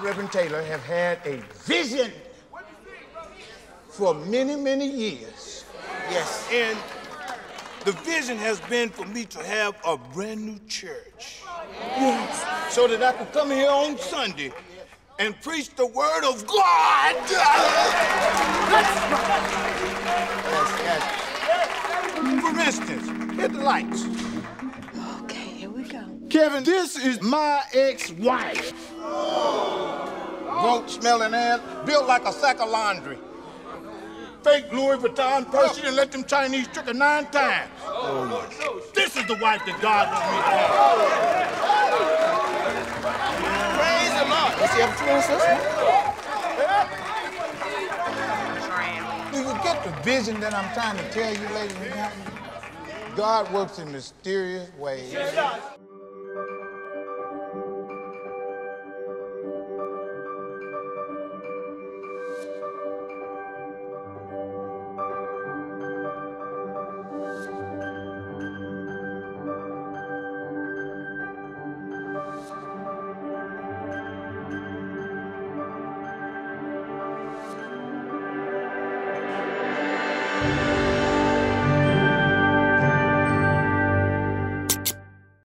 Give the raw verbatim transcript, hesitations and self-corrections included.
Reverend Taylor, have had a vision for many, many years. Yes, and the vision has been for me to have a brand new church. Yes. So that I could come here on Sunday and preach the word of God. Yes, yes. For instance, hit the lights. Okay, here we go. Kevin, this is my ex-wife. Roach smelling ass, built like a sack of laundry. Fake Louis Vuitton purse, she done let them Chinese trick her nine times. Oh. This is the wife that God wants me to have. Praise the Lord. Do you get the vision that I'm trying to tell you, ladies and gentlemen? God works in mysterious ways.